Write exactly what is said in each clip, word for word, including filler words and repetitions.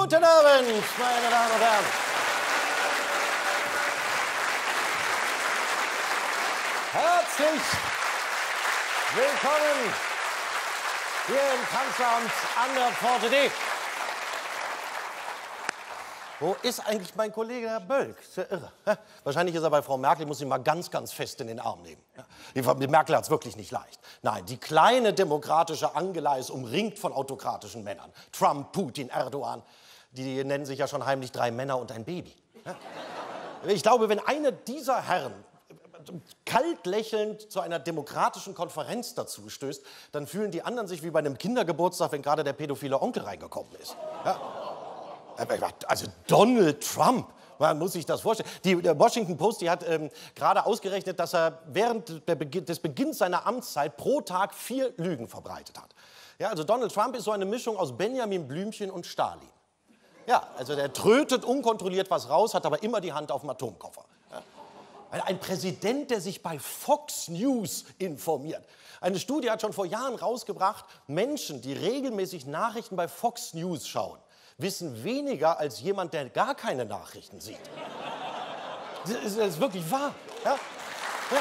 Guten Abend, meine Damen und Herren. Herzlich willkommen hier im Kanzleramt an der Pforte D. Wo ist eigentlich mein Kollege Herr Bölk? Ist ja irre. Wahrscheinlich ist er bei Frau Merkel, muss ihn mal ganz, ganz fest in den Arm nehmen. Die Frau Merkel hat es wirklich nicht leicht. Nein, die kleine demokratische Angela ist umringt von autokratischen Männern. Trump, Putin, Erdogan, die nennen sich ja schon heimlich drei Männer und ein Baby. Ich glaube, wenn einer dieser Herren kalt lächelnd zu einer demokratischen Konferenz dazu stößt, dann fühlen die anderen sich wie bei einem Kindergeburtstag, wenn gerade der pädophile Onkel reingekommen ist. Ja. Also Donald Trump, man muss sich das vorstellen. Die der Washington Post, die hat ähm, gerade ausgerechnet, dass er während der Beginn, des Beginns seiner Amtszeit pro Tag vier Lügen verbreitet hat. Ja, also Donald Trump ist so eine Mischung aus Benjamin Blümchen und Stalin. Ja, also der trötet unkontrolliert was raus, hat aber immer die Hand auf dem Atomkoffer. Ja. Ein Präsident, der sich bei Fox News informiert. Eine Studie hat schon vor Jahren rausgebracht, Menschen, die regelmäßig Nachrichten bei Fox News schauen, wissen weniger als jemand, der gar keine Nachrichten sieht. Das ist, das ist wirklich wahr. Ja? Ja.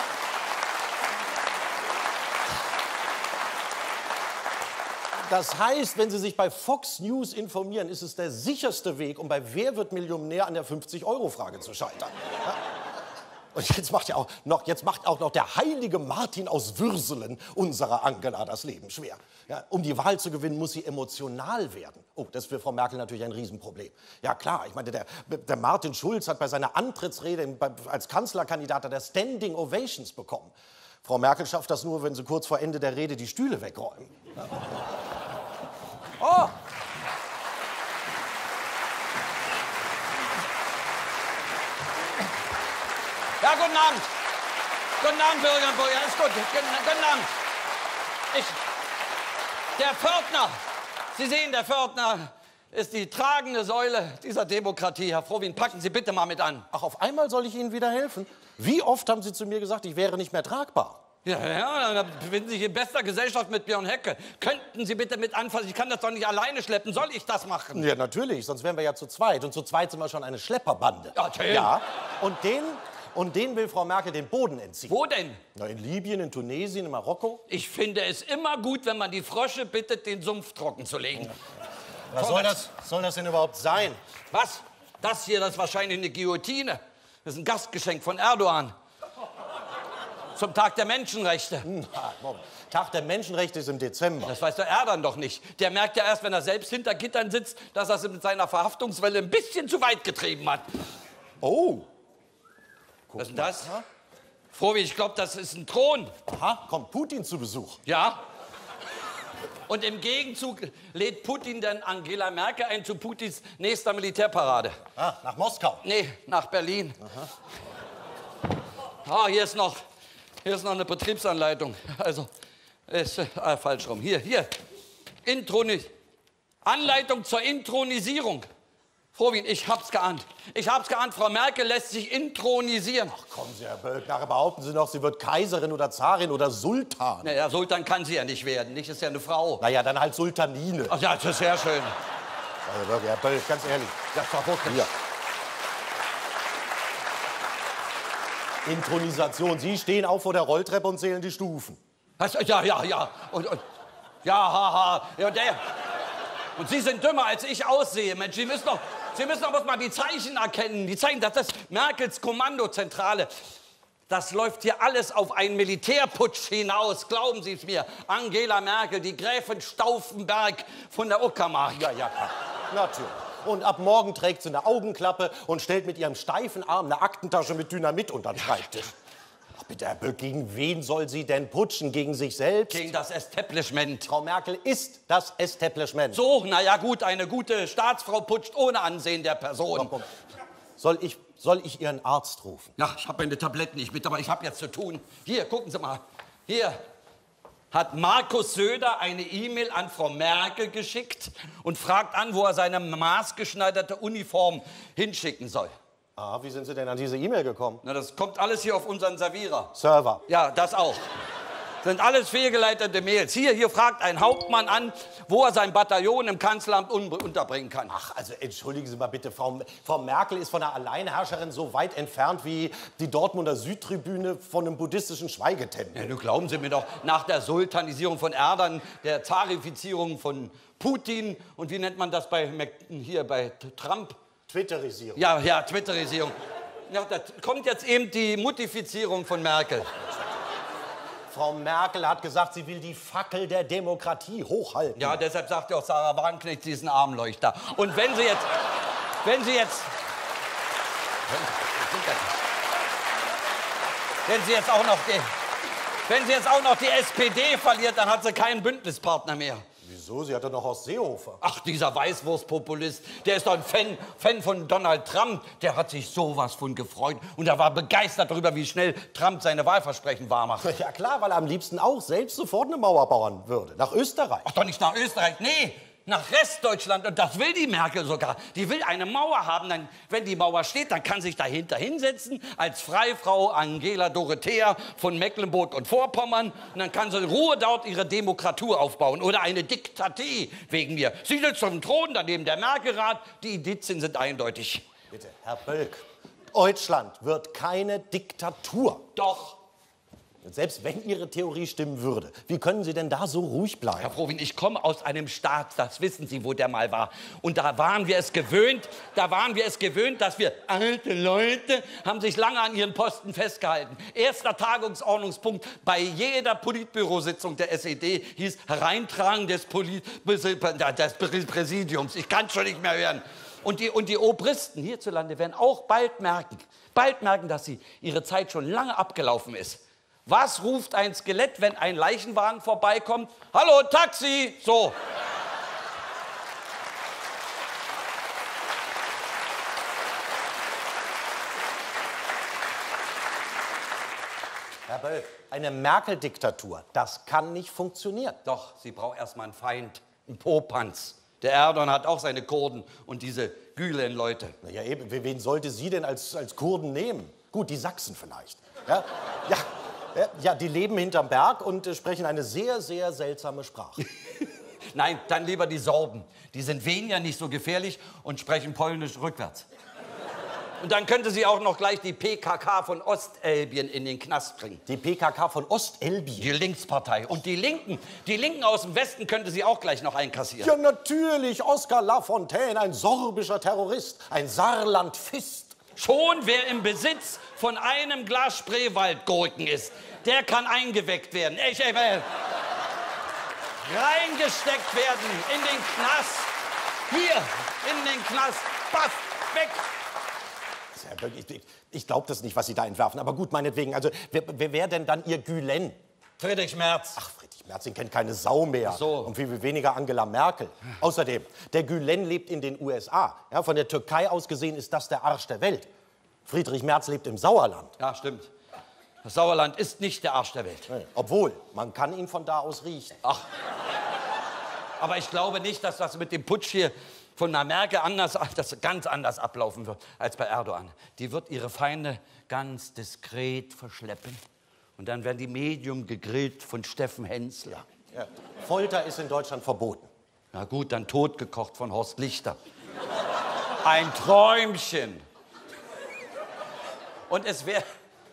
Das heißt, wenn Sie sich bei Fox News informieren, ist es der sicherste Weg, um bei Wer wird Millionär an der fünfzig Euro Frage zu scheitern. Ja? Und jetzt macht, ja auch noch, jetzt macht auch noch der heilige Martin aus Würselen unserer Angela das Leben schwer. Ja, um die Wahl zu gewinnen, muss sie emotional werden. Oh, das ist für Frau Merkel natürlich ein Riesenproblem. Ja klar, ich meine, der, der Martin Schulz hat bei seiner Antrittsrede als Kanzlerkandidat der Standing Ovations bekommen. Frau Merkel schafft das nur, wenn sie kurz vor Ende der Rede die Stühle wegräumen. Ja. Oh! Ja, guten Abend. Guten Abend, Bürger und Bürger. Ist gut. Guten, guten Abend. Ich, der Pförtner, Sie sehen, der Pförtner ist die tragende Säule dieser Demokratie. Herr Frohwin, packen Sie bitte mal mit an. Ach, auf einmal soll ich Ihnen wieder helfen? Wie oft haben Sie zu mir gesagt, ich wäre nicht mehr tragbar? Ja, ja, dann befinden Sie sich in bester Gesellschaft mit Björn Hecke. Könnten Sie bitte mit anfassen? Ich kann das doch nicht alleine schleppen. Soll ich das machen? Ja, natürlich. Sonst wären wir ja zu zweit. Und zu zweit sind wir schon eine Schlepperbande. Ja, Tim. Ja, und den... Und denen will Frau Merkel den Boden entziehen. Wo denn? Na, in Libyen, in Tunesien, in Marokko. Ich finde es immer gut, wenn man die Frösche bittet, den Sumpf trocken zu legen. Was soll das, soll das denn überhaupt sein? Was? Das hier, das ist wahrscheinlich eine Guillotine. Das ist ein Gastgeschenk von Erdogan. Zum Tag der Menschenrechte. Hm, Tag der Menschenrechte ist im Dezember. Das weiß der Erdogan doch nicht. Der merkt ja erst, wenn er selbst hinter Gittern sitzt, dass er es mit seiner Verhaftungswelle ein bisschen zu weit getrieben hat. Oh. Was ist denn das? Frohwin, ich glaube, das ist ein Thron. Aha, kommt Putin zu Besuch. Ja. Und im Gegenzug lädt Putin dann Angela Merkel ein zu Putins nächster Militärparade. Ah, nach Moskau? Nee, nach Berlin. Aha. Ah, hier ist noch, hier ist noch eine Betriebsanleitung. Also, ist ah, falsch rum. Hier, hier. Intronis Anleitung zur Intronisierung. Frohwin, ich hab's geahnt. Ich hab's geahnt, Frau Merkel lässt sich intronisieren. Ach, kommen Sie, Herr Bölk, nachher behaupten Sie noch, sie wird Kaiserin oder Zarin oder Sultan. Naja, Sultan kann sie ja nicht werden, nicht? Ist ja eine Frau. Naja, dann halt Sultanine. Ach ja, das ist sehr schön. Also wirklich, Herr Bölk, ganz ehrlich. Das war wirklich. Ja. Intronisation. Sie stehen auch vor der Rolltreppe und zählen die Stufen. Was? Ja, ja, ja. Und, und ja, haha. Ja, der. Und Sie sind dümmer, als ich aussehe, Mensch. Sie müssen doch, Sie müssen doch mal die Zeichen erkennen. Die Zeichen, das ist Merkels Kommandozentrale. Das läuft hier alles auf einen Militärputsch hinaus. Glauben Sie es mir. Angela Merkel, die Gräfin Stauffenberg von der Uckermark. Ja, ja, klar. Natürlich. Und ab morgen trägt sie eine Augenklappe und stellt mit ihrem steifen Arm eine Aktentasche mit Dynamit unter den Schreibtisch. Ach bitte, Herr Bölk, gegen wen soll sie denn putschen? Gegen sich selbst? Gegen das Establishment. Frau Merkel ist das Establishment. So, na ja gut, eine gute Staatsfrau putscht ohne Ansehen der Person. Soll ich, soll ich Ihren Arzt rufen? Ja, ich habe meine Tabletten nicht mit, aber ich habe jetzt zu tun. Hier, gucken Sie mal. Hier hat Markus Söder eine E-Mail an Frau Merkel geschickt und fragt an, wo er seine maßgeschneiderte Uniform hinschicken soll. Ah, wie sind Sie denn an diese E-Mail gekommen? Na, das kommt alles hier auf unseren Servierer. Server. Ja, das auch. Sind alles fehlgeleitete Mails. Hier, hier fragt ein Hauptmann an, wo er sein Bataillon im Kanzleramt un unterbringen kann. Ach, also entschuldigen Sie mal bitte, Frau, Frau Merkel ist von einer Alleinherrscherin so weit entfernt wie die Dortmunder Südtribüne von einem buddhistischen Schweigetempel. Ja, nun glauben Sie mir doch, nach der Sultanisierung von Erdogan, der Zarifizierung von Putin und wie nennt man das bei, hier bei Trump? Twitterisierung. Ja, ja, Twitterisierung. Ja, da kommt jetzt eben die Mutifizierung von Merkel. Frau Merkel hat gesagt, sie will die Fackel der Demokratie hochhalten. Ja, deshalb sagt ja auch Sarah Wagenknecht, sie ist ein Armleuchter. Und wenn Sie jetzt, wenn Sie jetzt, wenn Sie jetzt auch noch die, wenn Sie jetzt auch noch die S P D verliert, dann hat sie keinen Bündnispartner mehr. Wieso? Sie hat doch noch Horst Seehofer. Ach, dieser Weißwurstpopulist, der ist doch ein Fan, Fan von Donald Trump. Der hat sich sowas von gefreut und er war begeistert darüber, wie schnell Trump seine Wahlversprechen wahrmacht. Ja klar, weil er am liebsten auch selbst sofort eine Mauer bauen würde. Nach Österreich. Ach, doch nicht nach Österreich, nee, nach Restdeutschland. Und das will die Merkel sogar. Die will eine Mauer haben. Dann, wenn die Mauer steht, dann kann sich dahinter hinsetzen als Freifrau Angela Dorothea von Mecklenburg und Vorpommern. Und dann kann sie in Ruhe dort ihre Demokratur aufbauen. Oder eine Diktatur wegen mir. Sie sitzt auf dem Thron, daneben der Merkelrat. Die Indizien sind eindeutig. Bitte, Herr Bölk, Deutschland wird keine Diktatur. Doch. Selbst wenn Ihre Theorie stimmen würde, wie können Sie denn da so ruhig bleiben? Herr Frowin, ich komme aus einem Staat, das wissen Sie, wo der mal war. Und da waren wir es gewöhnt, da waren wir es gewöhnt, dass wir, alte Leute, haben sich lange an ihren Posten festgehalten. Erster Tagungsordnungspunkt bei jeder Politbürositzung der S E D hieß Hereintragen des, Polit des Präsidiums. Ich kann es schon nicht mehr hören. Und die, und die Obristen hierzulande werden auch bald merken, bald merken, dass sie ihre Zeit schon lange abgelaufen ist. Was ruft ein Skelett, wenn ein Leichenwagen vorbeikommt? Hallo, Taxi! So. Herr Bölk, eine Merkel-Diktatur, das kann nicht funktionieren. Doch, sie braucht erstmal einen Feind, einen Popanz. Der Erdogan hat auch seine Kurden und diese Gülen-Leute. Na ja, eben, wen sollte sie denn als, als Kurden nehmen? Gut, die Sachsen vielleicht. Ja, ja. Ja, die leben hinterm Berg und äh, sprechen eine sehr, sehr seltsame Sprache. Nein, dann lieber die Sorben. Die sind weniger nicht so gefährlich und sprechen Polnisch rückwärts. Und dann könnte sie auch noch gleich die P K K von Ostelbien in den Knast bringen. Die P K K von Ostelbien? Die Linkspartei. Und die Linken, die Linken aus dem Westen könnte sie auch gleich noch einkassieren. Ja, natürlich. Oskar Lafontaine, ein sorbischer Terrorist, ein Saarland-Fist. Schon wer im Besitz von einem Glas Spreewaldgurken ist, der kann eingeweckt werden. Ich, ich, äh, reingesteckt werden in den Knast. Hier, in den Knast. Paff, weg. Ich, ich glaube das nicht, was Sie da entwerfen. Aber gut, meinetwegen. Also, wer, wer wäre denn dann Ihr Gülen? Friedrich Merz. Ach, Friedrich Merz, den kennt keine Sau mehr. Ach so. Und viel, viel weniger Angela Merkel. Außerdem, der Gülen lebt in den U S A. Ja, von der Türkei aus gesehen ist das der Arsch der Welt. Friedrich Merz lebt im Sauerland. Ja, stimmt. Das Sauerland ist nicht der Arsch der Welt. Nee, obwohl, man kann ihn von da aus riechen. Ach. Aber ich glaube nicht, dass das mit dem Putsch hier von der Merkel anders, das ganz anders ablaufen wird als bei Erdogan. Die wird ihre Feinde ganz diskret verschleppen. Und dann werden die Medium gegrillt von Steffen Hensler. Ja. Ja. Folter ist in Deutschland verboten. Na gut, dann totgekocht von Horst Lichter. Ein Träumchen. Und es wäre...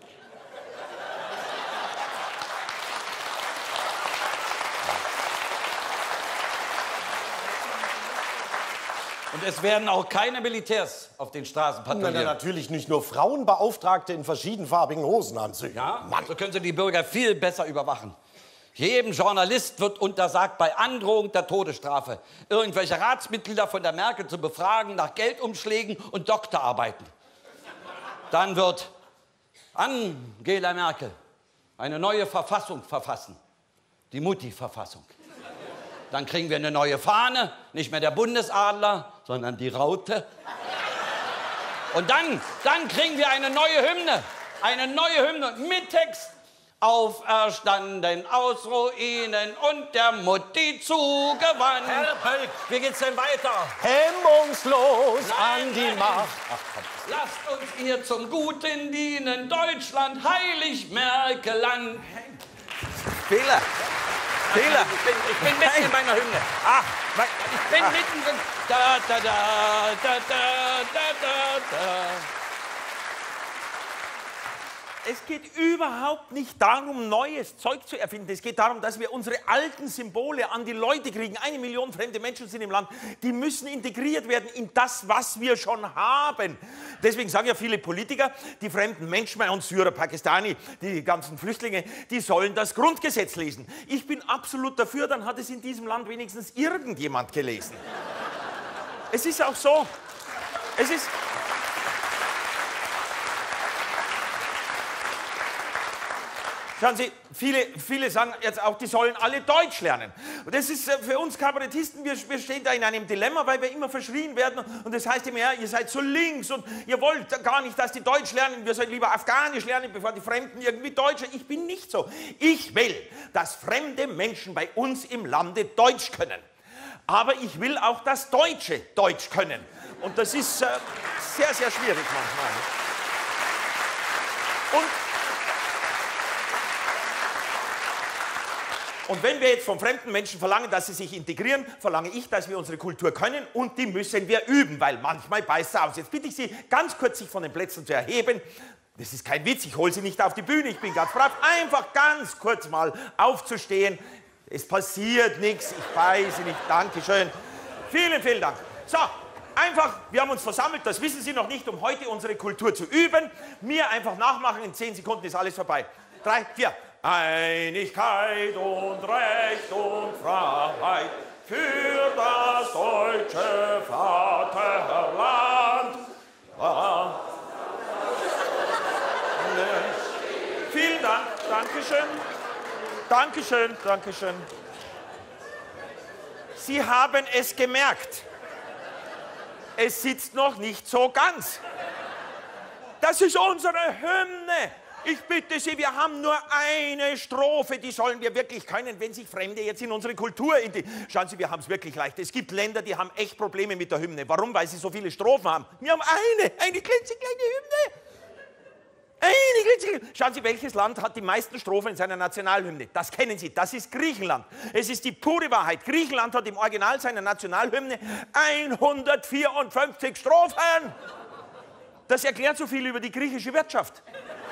Und es werden auch keine Militärs auf den Straßen patrouillieren. Na, natürlich nicht nur Frauenbeauftragte in verschiedenfarbigen Hosenanzügen. Ja, Mann. So können Sie die Bürger viel besser überwachen. Jedem Journalist wird untersagt, bei Androhung der Todesstrafe irgendwelche Ratsmitglieder von der Merkel zu befragen nach Geldumschlägen und Doktorarbeiten. Dann wird Angela Merkel eine neue Verfassung verfassen, die Mutti-Verfassung. Dann kriegen wir eine neue Fahne, nicht mehr der Bundesadler, sondern die Raute. Und dann, dann kriegen wir eine neue Hymne, eine neue Hymne mit Text. Auferstanden aus Ruinen und der Mutti zugewandt. Herr Bölk. Wie geht's denn weiter? Hemmungslos Nein, an die nein. Macht. Ach, Lasst uns ihr zum Guten dienen, Deutschland, heilig Merkeland. Fehler. Fehler. Ich bin, ich bin mitten in meiner Hymne. Ach, Ich bin mitten drin. Da, da, da, da, da, da, da, da. Es geht überhaupt nicht darum, neues Zeug zu erfinden. Es geht darum, dass wir unsere alten Symbole an die Leute kriegen. Eine Million fremde Menschen sind im Land. Die müssen integriert werden in das, was wir schon haben. Deswegen sagen ja viele Politiker, die fremden Menschen bei uns, Syrer, Pakistani, die ganzen Flüchtlinge, die sollen das Grundgesetz lesen. Ich bin absolut dafür, dann hat es in diesem Land wenigstens irgendjemand gelesen. Es ist auch so. Es ist... Schauen Sie, viele, viele sagen jetzt auch, die sollen alle Deutsch lernen. Und das ist für uns Kabarettisten, wir, wir stehen da in einem Dilemma, weil wir immer verschrien werden. Und das heißt immer, ja, ihr seid so links und ihr wollt gar nicht, dass die Deutsch lernen. Wir sollen lieber Afghanisch lernen, bevor die Fremden irgendwie Deutsch. Ich bin nicht so. Ich will, dass fremde Menschen bei uns im Lande Deutsch können. Aber ich will auch, dass Deutsche Deutsch können. Und das ist äh, sehr, sehr schwierig manchmal. Und Und wenn wir jetzt von fremden Menschen verlangen, dass sie sich integrieren, verlange ich, dass wir unsere Kultur können und die müssen wir üben, weil manchmal beißt es aus. Jetzt bitte ich Sie, ganz kurz sich von den Plätzen zu erheben. Das ist kein Witz, ich hole Sie nicht auf die Bühne, ich bin ganz brav. Einfach ganz kurz mal aufzustehen. Es passiert nichts, ich beiße nicht. Dankeschön. Vielen, vielen Dank. So. Einfach, wir haben uns versammelt, das wissen Sie noch nicht, um heute unsere Kultur zu üben. Mir einfach nachmachen, in zehn Sekunden ist alles vorbei. Drei, vier. Einigkeit und Recht und Freiheit für das deutsche Vaterland. Ah. Vielen Dank, Dankeschön. Dankeschön, Dankeschön. Sie haben es gemerkt. Es sitzt noch nicht so ganz. Das ist unsere Hymne. Ich bitte Sie, wir haben nur eine Strophe, die sollen wir wirklich können, wenn sich Fremde jetzt in unsere Kultur... In die Schauen Sie, wir haben es wirklich leicht. Es gibt Länder, die haben echt Probleme mit der Hymne. Warum? Weil sie so viele Strophen haben. Wir haben eine, eine klitzekleine Hymne. Eine klitzekleine... Schauen Sie, welches Land hat die meisten Strophen in seiner Nationalhymne? Das kennen Sie, das ist Griechenland. Es ist die pure Wahrheit. Griechenland hat im Original seiner Nationalhymne hundertvierundfünfzig Strophen. Das erklärt so viel über die griechische Wirtschaft.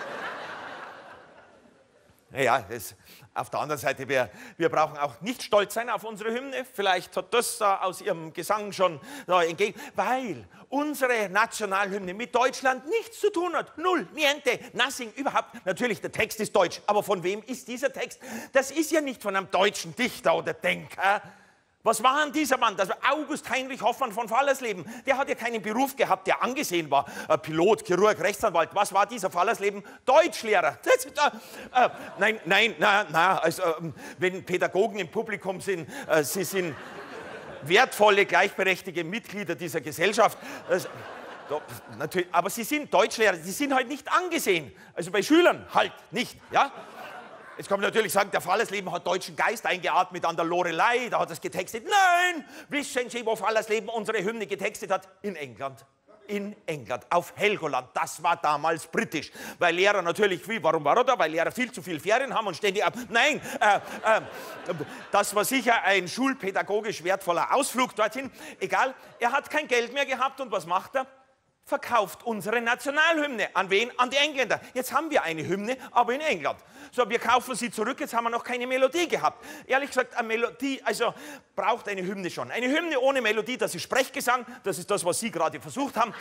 Naja, das, auf der anderen Seite, wir, wir brauchen auch nicht stolz sein auf unsere Hymne. Vielleicht hat das äh, aus Ihrem Gesang schon äh, entgegen, weil unsere Nationalhymne mit Deutschland nichts zu tun hat. Null, niente, nothing, überhaupt. Natürlich, der Text ist deutsch, aber von wem ist dieser Text? Das ist ja nicht von einem deutschen Dichter oder Denker. Was war denn dieser Mann? Das war August Heinrich Hoffmann von Fallersleben. Der hat ja keinen Beruf gehabt, der angesehen war. Äh, Pilot, Chirurg, Rechtsanwalt. Was war dieser Fallersleben? Deutschlehrer. Das, äh, äh, nein, nein, na, na, also, äh, wenn Pädagogen im Publikum sind, äh, sie sind wertvolle, gleichberechtigte Mitglieder dieser Gesellschaft. Äh, doch, natürlich, aber sie sind Deutschlehrer, die sind halt nicht angesehen. Also bei Schülern halt nicht, ja? Jetzt kann man natürlich sagen, der Fallersleben hat deutschen Geist eingeatmet an der Lorelei, da hat er es getextet. Nein, wissen Sie, wo Fallersleben unsere Hymne getextet hat? In England. In England, auf Helgoland. Das war damals britisch. Weil Lehrer natürlich, wie, warum war er da? Weil Lehrer viel zu viel Ferien haben und ständig ab. Nein, äh, äh, das war sicher ein schulpädagogisch wertvoller Ausflug dorthin. Egal, er hat kein Geld mehr gehabt und was macht er? Verkauft unsere Nationalhymne. An wen? An die Engländer. Jetzt haben wir eine Hymne, aber in England. So, wir kaufen sie zurück, jetzt haben wir noch keine Melodie gehabt. Ehrlich gesagt, eine Melodie, also braucht eine Hymne schon. Eine Hymne ohne Melodie, das ist Sprechgesang, das ist das, was Sie gerade versucht haben.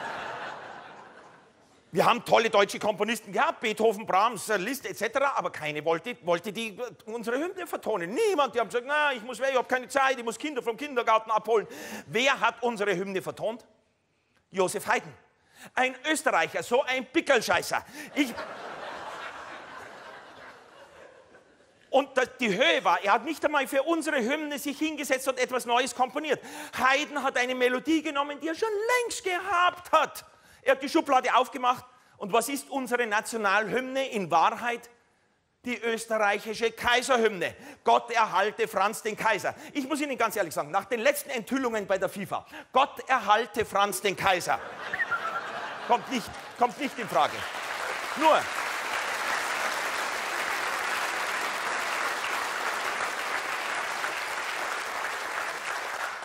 Wir haben tolle deutsche Komponisten gehabt, Beethoven, Brahms, Liszt et cetera, aber keine wollte, wollte die unsere Hymne vertonen. Niemand, die haben gesagt, na, ich muss weg, ich habe keine Zeit, ich muss Kinder vom Kindergarten abholen. Wer hat unsere Hymne vertont? Josef Haydn. Ein Österreicher, so ein Pickelscheißer. Ich... Und die Höhe war, er hat nicht einmal für unsere Hymne sich hingesetzt und etwas Neues komponiert. Haydn hat eine Melodie genommen, die er schon längst gehabt hat. Er hat die Schublade aufgemacht. Und was ist unsere Nationalhymne in Wahrheit? Die österreichische Kaiserhymne. Gott erhalte Franz den Kaiser. Ich muss Ihnen ganz ehrlich sagen, nach den letzten Enthüllungen bei der FIFA, Gott erhalte Franz den Kaiser. Kommt nicht, kommt nicht in Frage. Nur...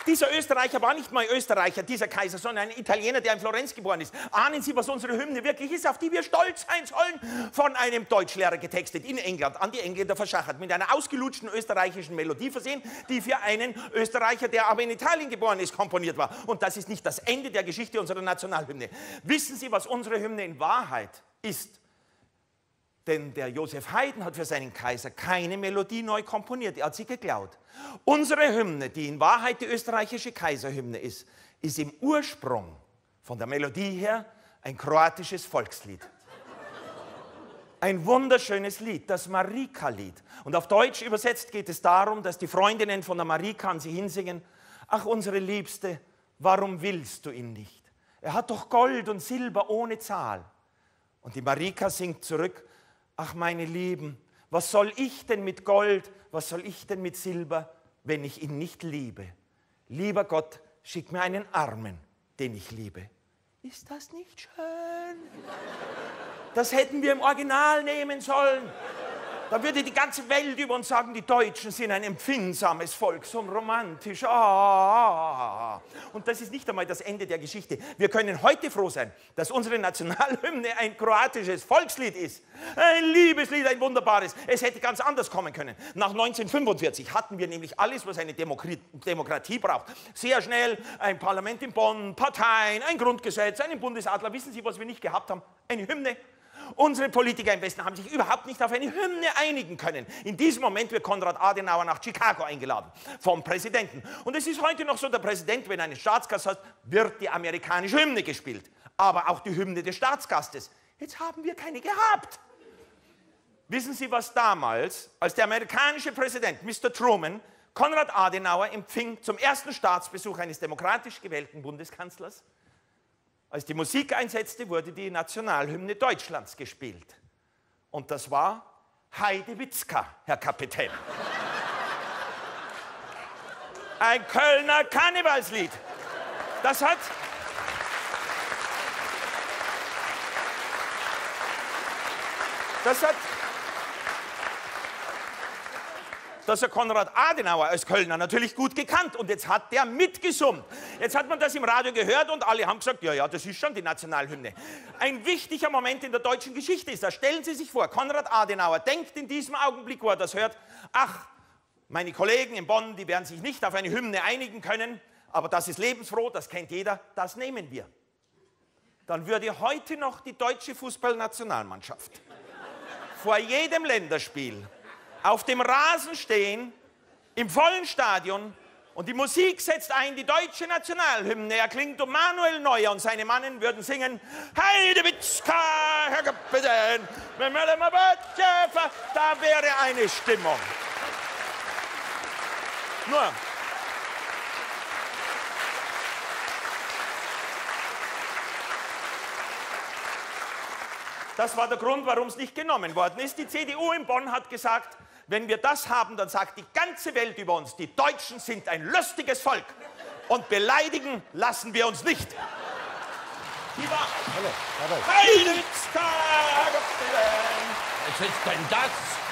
dieser Österreicher war nicht mal Österreicher, dieser Kaiser, sondern ein Italiener, der in Florenz geboren ist. Ahnen Sie, was unsere Hymne wirklich ist, auf die wir stolz sein sollen? Von einem Deutschlehrer getextet in England, an die Engländer verschachert, mit einer ausgelutschten österreichischen Melodie versehen, die für einen Österreicher, der aber in Italien geboren ist, komponiert war. Und das ist nicht das Ende der Geschichte unserer Nationalhymne. Wissen Sie, was unsere Hymne in Wahrheit ist? Denn der Joseph Haydn hat für seinen Kaiser keine Melodie neu komponiert, er hat sie geklaut. Unsere Hymne, die in Wahrheit die österreichische Kaiserhymne ist, ist im Ursprung von der Melodie her ein kroatisches Volkslied. Ein wunderschönes Lied, das Marika-Lied. Und auf Deutsch übersetzt geht es darum, dass die Freundinnen von der Marika an sie hinsingen: Ach, unsere Liebste, warum willst du ihn nicht? Er hat doch Gold und Silber ohne Zahl. Und die Marika singt zurück: Ach, meine Lieben, was soll ich denn mit Gold, was soll ich denn mit Silber, wenn ich ihn nicht liebe? Lieber Gott, schick mir einen Armen, den ich liebe. Ist das nicht schön? Das hätten wir im Original nehmen sollen. Da würde die ganze Welt über uns sagen, die Deutschen sind ein empfindsames Volk, so romantisch. Ah. Und das ist nicht einmal das Ende der Geschichte. Wir können heute froh sein, dass unsere Nationalhymne ein kroatisches Volkslied ist. Ein Liebeslied, ein wunderbares. Es hätte ganz anders kommen können. Nach neunzehnhundertfünfundvierzig hatten wir nämlich alles, was eine Demokratie, Demokratie braucht. Sehr schnell ein Parlament in Bonn, Parteien, ein Grundgesetz, einen Bundesadler. Wissen Sie, was wir nicht gehabt haben? Eine Hymne. Unsere Politiker im Westen haben sich überhaupt nicht auf eine Hymne einigen können. In diesem Moment wird Konrad Adenauer nach Chicago eingeladen vom Präsidenten. Und es ist heute noch so, der Präsident, wenn er einen Staatsgast hat, wird die amerikanische Hymne gespielt. Aber auch die Hymne des Staatsgastes. Jetzt haben wir keine gehabt. Wissen Sie, was damals, als der amerikanische Präsident, Mister Truman, Konrad Adenauer empfing zum ersten Staatsbesuch eines demokratisch gewählten Bundeskanzlers? Als die Musik einsetzte, wurde die Nationalhymne Deutschlands gespielt. Und das war Heidewitzka, Herr Kapitän. Ein Kölner Karnevalslied. Das hat... Das hat... Das hat Konrad Adenauer als Kölner natürlich gut gekannt und jetzt hat der mitgesummt. Jetzt hat man das im Radio gehört und alle haben gesagt, ja, ja, das ist schon die Nationalhymne. Ein wichtiger Moment in der deutschen Geschichte ist das. Stellen Sie sich vor, Konrad Adenauer denkt in diesem Augenblick, wo er das hört, ach, meine Kollegen in Bonn, die werden sich nicht auf eine Hymne einigen können, aber das ist lebensfroh, das kennt jeder, das nehmen wir. Dann würde heute noch die deutsche Fußballnationalmannschaft vor jedem Länderspiel auf dem Rasen stehen, im vollen Stadion, und die Musik setzt ein, die deutsche Nationalhymne erklingt und Manuel Neuer und seine Mannen würden singen: Heidewitzka, Herr Kapitän, da wäre eine Stimmung. Nur, das war der Grund, warum es nicht genommen worden ist. Die C D U in Bonn hat gesagt, wenn wir das haben, dann sagt die ganze Welt über uns, die Deutschen sind ein lustiges Volk und beleidigen lassen wir uns nicht. Die war... Heidewitzka, Was ist denn das?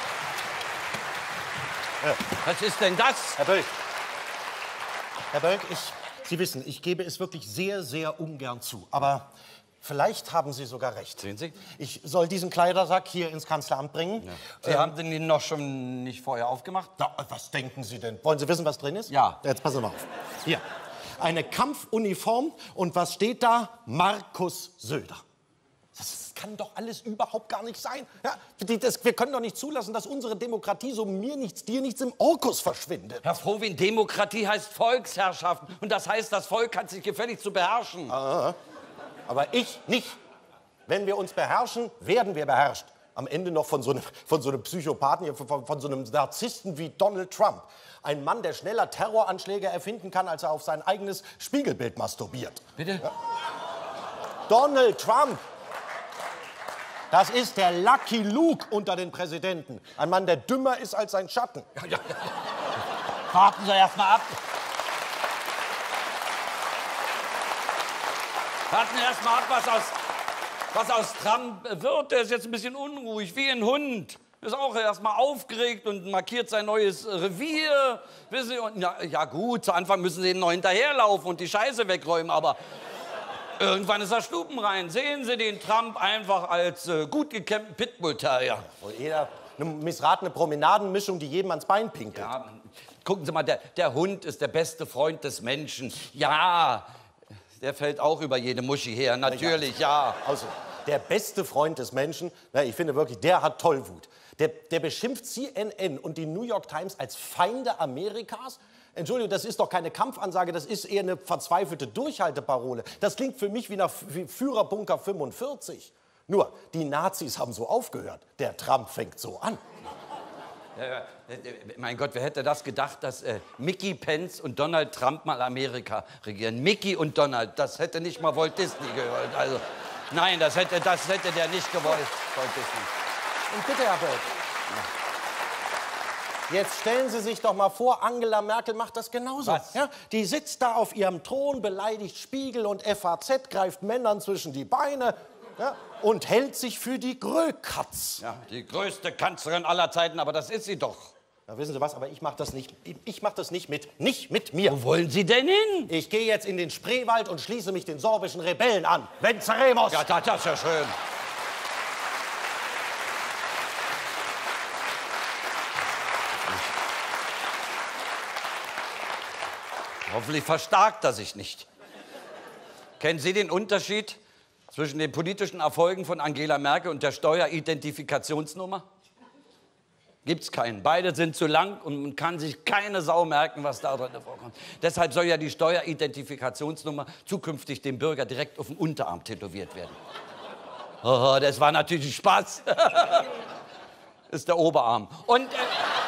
Ja. Was ist denn das? Herr Bölk, Herr Bölk, ich, Sie wissen, ich gebe es wirklich sehr, sehr ungern zu, aber... Vielleicht haben Sie sogar recht. Sehen Sie? Ich soll diesen Kleidersack hier ins Kanzleramt bringen. Ja. Sie ähm, haben den noch schon nicht vorher aufgemacht? Na, was denken Sie denn? Wollen Sie wissen, was drin ist? Ja. Jetzt passen Sie mal auf. Hier, eine Kampfuniform und was steht da? Markus Söder. Das kann doch alles überhaupt gar nicht sein. Ja, die, das, wir können doch nicht zulassen, dass unsere Demokratie so mir nichts, dir nichts im Orkus verschwindet. Herr Frohwin, Demokratie heißt Volksherrschaft. Und das heißt, das Volk hat sich gefälligst zu beherrschen. Ah. Aber ich nicht. Wenn wir uns beherrschen, werden wir beherrscht. Am Ende noch von so einem, von so einem Psychopathen, von, von so einem Narzissten wie Donald Trump. Ein Mann, der schneller Terroranschläge erfinden kann, als er auf sein eigenes Spiegelbild masturbiert. Bitte? Ja. Donald Trump. Das ist der Lucky Luke unter den Präsidenten. Ein Mann, der dümmer ist als sein Schatten. Ja, ja, ja. Warten Sie erst mal ab. Warten wir erst mal ab, was aus, was aus Trump wird. Der ist jetzt ein bisschen unruhig, wie ein Hund. Ist auch erstmal aufgeregt und markiert sein neues Revier. Wissen Sie, und ja, ja gut, zu Anfang müssen Sie ihm noch hinterherlaufen und die Scheiße wegräumen, aber irgendwann ist er stubenrein. Sehen Sie den Trump einfach als äh, gut gekämmten Pitbull-Terrier. Eher eine missratene Promenadenmischung, die jedem ans Bein pinkelt. Ja, gucken Sie mal, der, der Hund ist der beste Freund des Menschen. Ja, der fällt auch über jede Muschi her, natürlich, ja. Also, der beste Freund des Menschen, na, ich finde wirklich, der hat Tollwut. Der, der beschimpft C N N und die New York Times als Feinde Amerikas. Entschuldigung, das ist doch keine Kampfansage, das ist eher eine verzweifelte Durchhalteparole. Das klingt für mich wie nach wie Führerbunker fünfundvierzig. Nur, die Nazis haben so aufgehört. Der Trump fängt so an. Ja, mein Gott, wer hätte das gedacht, dass äh, Mickey Pence und Donald Trump mal Amerika regieren? Mickey und Donald, das hätte nicht mal Walt Disney gewollt. Also, nein, das hätte, das hätte der nicht gewollt, Walt Disney. Und bitte, Herr Böll. Jetzt stellen Sie sich doch mal vor, Angela Merkel macht das genauso. Was? Ja, die sitzt da auf ihrem Thron, beleidigt Spiegel und F A Z, greift Männern zwischen die Beine, ja, und hält sich für die Grökatz. Ja, die größte Kanzlerin aller Zeiten, aber das ist sie doch. Na, wissen Sie was, aber ich mach das nicht, ich, ich mach das nicht mit, nicht mit mir. Wo wollen Sie denn hin? Ich gehe jetzt in den Spreewald und schließe mich den sorbischen Rebellen an. Venceremos! Ja, das, das ist ja schön. Hoffentlich verstarkt er sich nicht. Kennen Sie den Unterschied zwischen den politischen Erfolgen von Angela Merkel und der Steueridentifikationsnummer? Gibt's keinen. Beide sind zu lang und man kann sich keine Sau merken, was da drin vorkommt. Deshalb soll ja die Steueridentifikationsnummer zukünftig dem Bürger direkt auf den Unterarm tätowiert werden. Oh, das war natürlich Spaß. Ist der Oberarm. Und... Äh,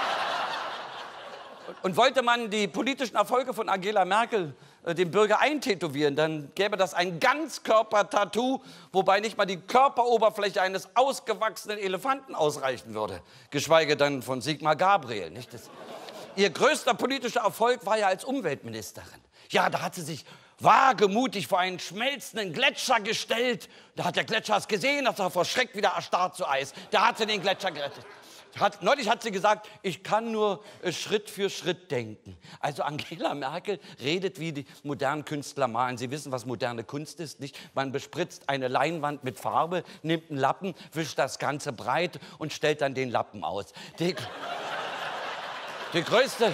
Und wollte man die politischen Erfolge von Angela Merkel äh, dem Bürger eintätowieren, dann gäbe das ein Ganzkörper-Tattoo, wobei nicht mal die Körperoberfläche eines ausgewachsenen Elefanten ausreichen würde. Geschweige denn von Sigmar Gabriel. Nicht? Das, ihr größter politischer Erfolg war ja als Umweltministerin. Ja, da hat sie sich wagemutig vor einen schmelzenden Gletscher gestellt. Da hat der Gletscher es gesehen, dass er vor Schreck wieder erstarrt zu Eis. Da hat sie den Gletscher gerettet. Hat, neulich hat sie gesagt, ich kann nur äh, Schritt für Schritt denken. Also Angela Merkel redet, wie die modernen Künstler malen. Sie wissen, was moderne Kunst ist, nicht? Man bespritzt eine Leinwand mit Farbe, nimmt einen Lappen, wischt das Ganze breit und stellt dann den Lappen aus. Die, die größte...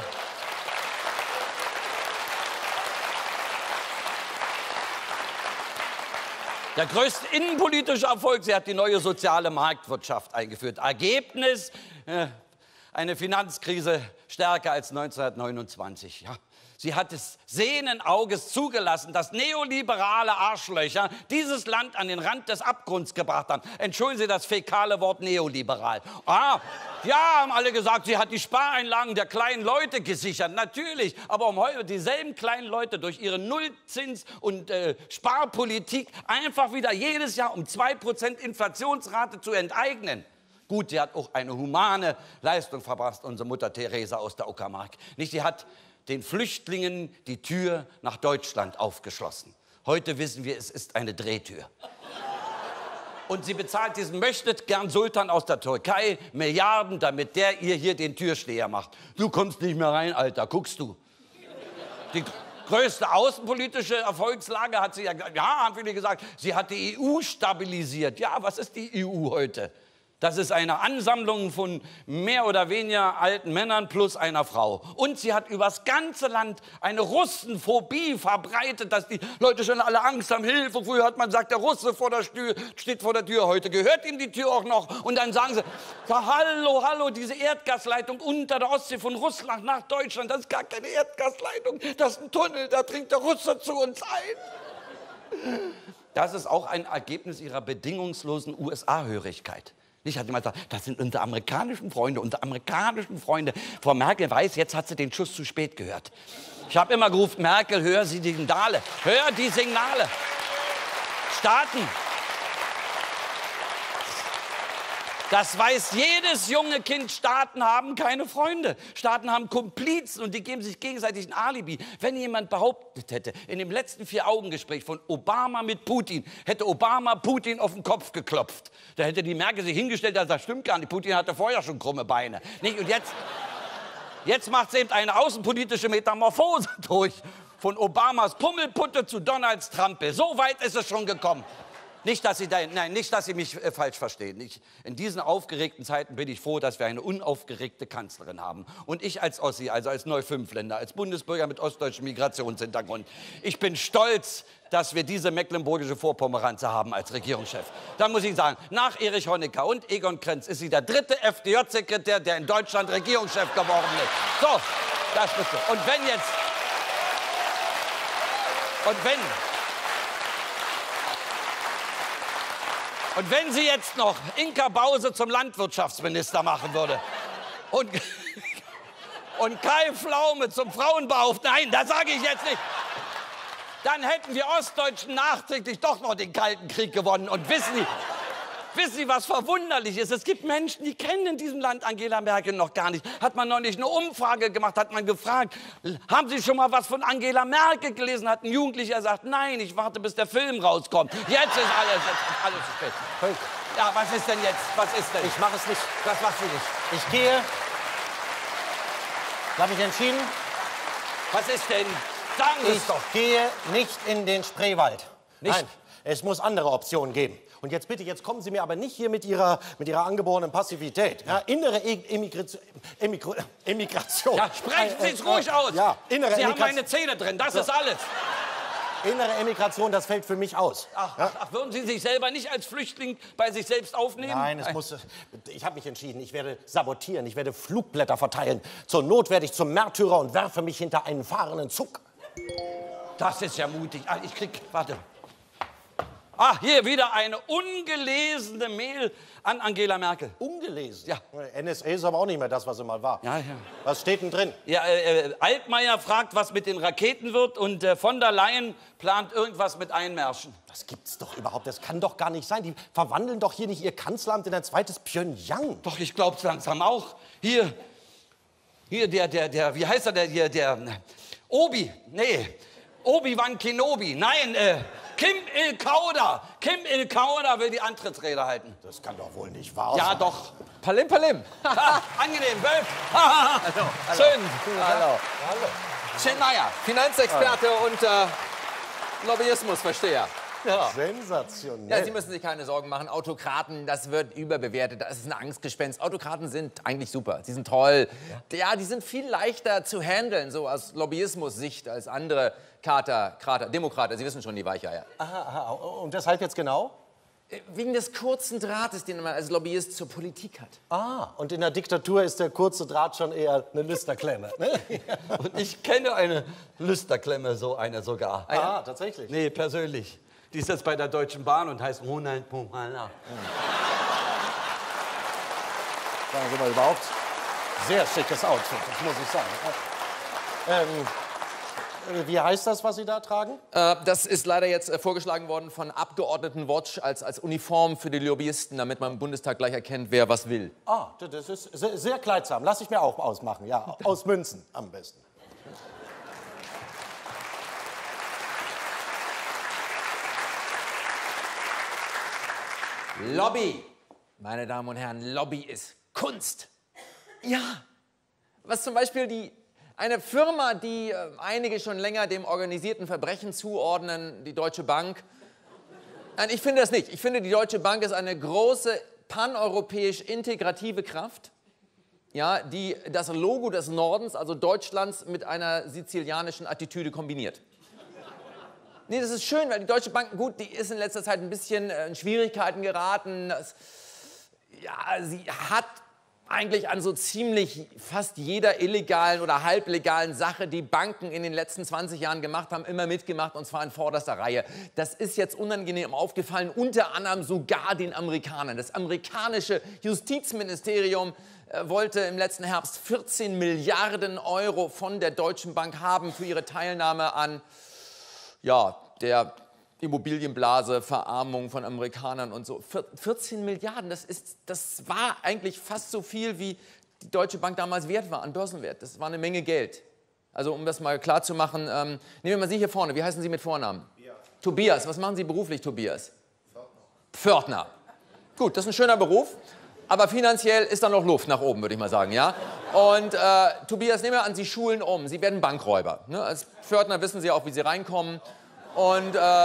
Der größte innenpolitische Erfolg, sie hat die neue soziale Marktwirtschaft eingeführt. Ergebnis, äh, eine Finanzkrise stärker als neunzehnhundertneunundzwanzig. Ja. Sie hat es sehenden Auges zugelassen, dass neoliberale Arschlöcher dieses Land an den Rand des Abgrunds gebracht haben. Entschuldigen Sie das fäkale Wort neoliberal. Ah, ja, haben alle gesagt, sie hat die Spareinlagen der kleinen Leute gesichert. Natürlich, aber um heute dieselben kleinen Leute durch ihre Nullzins- und äh, Sparpolitik einfach wieder jedes Jahr um zwei Prozent Inflationsrate zu enteignen. Gut, sie hat auch eine humane Leistung verbracht, unsere Mutter Theresa aus der Uckermark. Nicht, sie hat den Flüchtlingen die Tür nach Deutschland aufgeschlossen. Heute wissen wir, es ist eine Drehtür. Und sie bezahlt diesen Möchtet-gern-Sultan aus der Türkei Milliarden, damit der ihr hier den Türsteher macht. Du kommst nicht mehr rein, Alter, guckst du. Die größte außenpolitische Erfolgslage hat sie ja, ja, haben viele gesagt, sie hat die E U stabilisiert. Ja, was ist die E U heute? Das ist eine Ansammlung von mehr oder weniger alten Männern plus einer Frau. Und sie hat übers ganze Land eine Russenphobie verbreitet, dass die Leute schon alle Angst haben. Hilfe, früher hat man gesagt, der Russe vor der Tür, steht vor der Tür. Heute gehört ihm die Tür auch noch. Und dann sagen sie, ja, hallo, hallo, diese Erdgasleitung unter der Ostsee von Russland nach Deutschland, das ist gar keine Erdgasleitung, das ist ein Tunnel, da dringt der Russe zu uns ein. Das ist auch ein Ergebnis ihrer bedingungslosen U S A-Hörigkeit. Ich hatte mal gesagt, das sind unsere amerikanischen Freunde, unsere amerikanischen Freunde. Frau Merkel weiß, jetzt hat sie den Schuss zu spät gehört. Ich habe immer gerufen, Merkel, hör sie die Signale, hör die Signale. Staaten. Das weiß jedes junge Kind. Staaten haben keine Freunde. Staaten haben Komplizen und die geben sich gegenseitig ein Alibi. Wenn jemand behauptet hätte, in dem letzten Vier-Augen-Gespräch von Obama mit Putin, hätte Obama Putin auf den Kopf geklopft. Da hätte die Merkel sich hingestellt, das stimmt gar nicht. Putin hatte vorher schon krumme Beine. Nicht? Und jetzt, jetzt macht sie eben eine außenpolitische Metamorphose durch. Von Obamas Pummelputte zu Donalds Trampe. So weit ist es schon gekommen. Nicht, dass Sie, da, nein, nicht, dass Sie mich äh, falsch verstehen. Ich, in diesen aufgeregten Zeiten bin ich froh, dass wir eine unaufgeregte Kanzlerin haben. Und ich als Ossi, also als Neufünfländer, als Bundesbürger mit ostdeutschem Migrationshintergrund, ich bin stolz, dass wir diese mecklenburgische Vorpomeranze haben als Regierungschef. Da muss ich sagen, nach Erich Honecker und Egon Krenz ist sie der dritte F D J-Sekretär, der in Deutschland Regierungschef geworden ist. So, das bitte. Und wenn jetzt... Und wenn... Und wenn sie jetzt noch Inka Bause zum Landwirtschaftsminister machen würde und, und Kai Pflaume zum Frauenbeauftragten, nein, das sage ich jetzt nicht, dann hätten wir Ostdeutschen nachträglich doch noch den Kalten Krieg gewonnen. Und wissen Sie, wissen Sie, was verwunderlich ist? Es gibt Menschen, die kennen in diesem Land Angela Merkel noch gar nicht. Hat man noch nicht eine Umfrage gemacht, hat man gefragt, haben Sie schon mal was von Angela Merkel gelesen? Hat ein Jugendlicher gesagt, nein, ich warte, bis der Film rauskommt. Jetzt ist alles, jetzt ist alles zu spät. Völk, Ja, was ist denn jetzt? Was ist denn? ich mache es nicht. Was machst du nicht? Ich gehe. Habe ich entschieden? Was ist denn? Sagen Sie Ich es doch. gehe nicht in den Spreewald. Nicht? Nein, es muss andere Optionen geben. Und jetzt bitte, jetzt kommen Sie mir aber nicht hier mit Ihrer, mit Ihrer angeborenen Passivität. Ja, innere e Emigration. Emigro Emigration. Ja, sprechen Sie es Äh, äh, ruhig aus. Ja, innere Sie haben Emigration. meine Zähne drin, das ist alles. Innere Emigration, das fällt für mich aus. Ach, Ja? ach, würden Sie sich selber nicht als Flüchtling bei sich selbst aufnehmen? Nein, es muss. Ich habe mich entschieden. Ich werde sabotieren. Ich werde Flugblätter verteilen. Zur Not werde ich zum Märtyrer und werfe mich hinter einen fahrenden Zug. Das ist ja mutig. Ah, ich krieg, warte. Ah, hier wieder eine ungelesene Mail an Angela Merkel. Ungelesen? Ja. N S A ist aber auch nicht mehr das, was sie mal war. Ja, ja. Was steht denn drin? Ja, äh, äh, Altmaier fragt, was mit den Raketen wird, und äh, von der Leyen plant irgendwas mit Einmärschen. Das gibt's doch überhaupt. Das kann doch gar nicht sein. Die verwandeln doch hier nicht ihr Kanzleramt in ein zweites Pyongyang. Doch, ich glaub's langsam auch. Hier, hier, der, der, der, wie heißt er, der, hier, der, Obi, nee, Obi-Wan Kenobi, nein, äh, Kim Il-Kauda. Kim Il-Kauda will die Antrittsrede halten. Das kann doch wohl nicht wahr Ja, sein. doch. Palim, Palim. Ah, angenehm, Wölf. Hallo. Schön. Hallo. Schön, Meier. Finanzexperte und äh, Lobbyismusversteher. Ja. Sensationell. Ja, Sie müssen sich keine Sorgen machen. Autokraten, das wird überbewertet. Das ist ein Angstgespenst. Autokraten sind eigentlich super. Sie sind toll. Ja, ja, die sind viel leichter zu handeln, so aus Lobbyismus-Sicht, als andere Kater, Krater, Demokraten. Sie wissen schon, die Weicheier. Aha, aha. Und deshalb jetzt genau? Wegen des kurzen Drahtes, den man als Lobbyist zur Politik hat. Ah, und in der Diktatur ist der kurze Draht schon eher eine Lüsterklemme. Ne? Und ich kenne eine Lüsterklemme, so eine sogar. Ah, tatsächlich. Nee, persönlich. Die ist jetzt bei der Deutschen Bahn und heißt Ronald Pomala. Sagen Sie mal überhaupt. Sehr schickes Outfit, das muss ich sagen. Ähm, wie heißt das, was Sie da tragen? Äh, das ist leider jetzt äh, vorgeschlagen worden von Abgeordnetenwatch als, als Uniform für die Lobbyisten, damit man im Bundestag gleich erkennt, wer was will. Ah, das ist sehr, sehr kleidsam. Lass ich mir auch ausmachen. Ja, aus Münzen am besten. Lobby. Meine Damen und Herren, Lobby ist Kunst. Ja. Was zum Beispiel die, eine Firma, die äh, einige schon länger dem organisierten Verbrechen zuordnen, die Deutsche Bank. Nein, ich finde das nicht. Ich finde, die Deutsche Bank ist eine große paneuropäisch integrative Kraft, ja, die das Logo des Nordens, also Deutschlands, mit einer sizilianischen Attitüde kombiniert. Nee, das ist schön, weil die Deutsche Bank, gut, die ist in letzter Zeit ein bisschen äh, in Schwierigkeiten geraten. Das, ja, sie hat eigentlich an so ziemlich fast jeder illegalen oder halblegalen Sache, die Banken in den letzten zwanzig Jahren gemacht haben, immer mitgemacht, und zwar in vorderster Reihe. Das ist jetzt unangenehm aufgefallen, unter anderem sogar den Amerikanern. Das amerikanische Justizministerium äh, wollte im letzten Herbst vierzehn Milliarden Euro von der Deutschen Bank haben für ihre Teilnahme an ja, der Immobilienblase, Verarmung von Amerikanern und so. vierzehn Milliarden, das, ist, das war eigentlich fast so viel, wie die Deutsche Bank damals wert war, an Börsenwert. Das war eine Menge Geld. Also um das mal klar zu machen, ähm, nehmen wir mal Sie hier vorne. Wie heißen Sie mit Vornamen? Tobias. Tobias. Was machen Sie beruflich, Tobias? Pförtner. Pförtner. Gut, das ist ein schöner Beruf, aber finanziell ist da noch Luft nach oben, würde ich mal sagen, ja? Und äh, Tobias, nehmen wir an, Sie schulen um. Sie werden Bankräuber. Ne? Als Pförtner wissen Sie auch, wie Sie reinkommen. Und äh,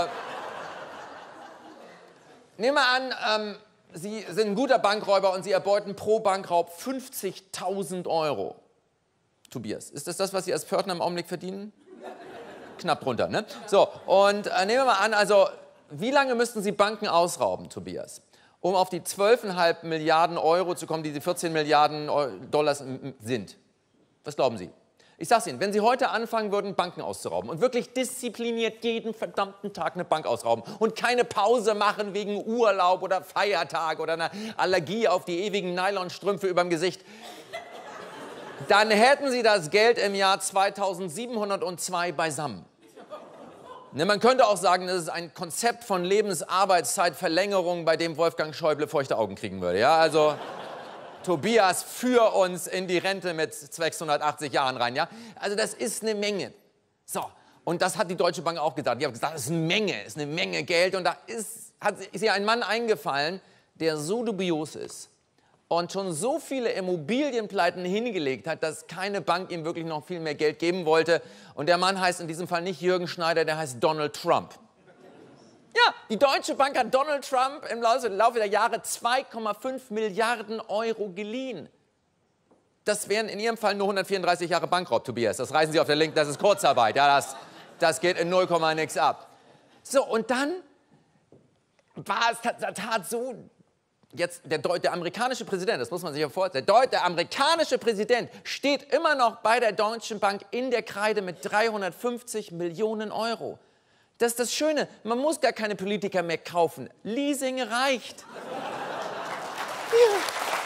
nehmen wir an, ähm, Sie sind ein guter Bankräuber und Sie erbeuten pro Bankraub fünfzigtausend Euro. Tobias, ist das das, was Sie als Pförtner im Augenblick verdienen? Knapp drunter, ne? So, und äh, nehmen wir mal an, also, wie lange müssten Sie Banken ausrauben, Tobias, um auf die zwölf Komma fünf Milliarden Euro zu kommen, die die vierzehn Milliarden Dollars sind? Was glauben Sie? Ich sag's Ihnen, wenn Sie heute anfangen würden, Banken auszurauben und wirklich diszipliniert jeden verdammten Tag eine Bank ausrauben und keine Pause machen wegen Urlaub oder Feiertag oder einer Allergie auf die ewigen Nylonstrümpfe überm Gesicht, dann hätten Sie das Geld im Jahr zweitausendsiebenhundertzwei beisammen. Ne, man könnte auch sagen, das ist ein Konzept von Lebensarbeitszeitverlängerung, bei dem Wolfgang Schäuble feuchte Augen kriegen würde. Ja, also Tobias, für uns in die Rente mit sechshundertachtzig Jahren rein. Ja? Also das ist eine Menge. So, und das hat die Deutsche Bank auch gesagt. Die hat gesagt, das ist eine Menge, ist eine Menge Geld. Und da ist, hat, ist ihr ein Mann eingefallen, der so dubios ist und schon so viele Immobilienpleiten hingelegt hat, dass keine Bank ihm wirklich noch viel mehr Geld geben wollte. Und der Mann heißt in diesem Fall nicht Jürgen Schneider, der heißt Donald Trump. Ja, die Deutsche Bank hat Donald Trump im Laufe der Jahre zwei Komma fünf Milliarden Euro geliehen. Das wären in Ihrem Fall nur hundertvierunddreißig Jahre Bankraub, Tobias. Das reißen Sie auf der Linken, das ist Kurzarbeit. Ja, das, das geht in null Komma nix ab. So, und dann war es tat, tat so... Jetzt der, der amerikanische Präsident, das muss man sich ja vorstellen, der, der amerikanische Präsident steht immer noch bei der Deutschen Bank in der Kreide mit dreihundertfünfzig Millionen Euro. Das ist das Schöne, man muss gar keine Politiker mehr kaufen. Leasing reicht. Ja.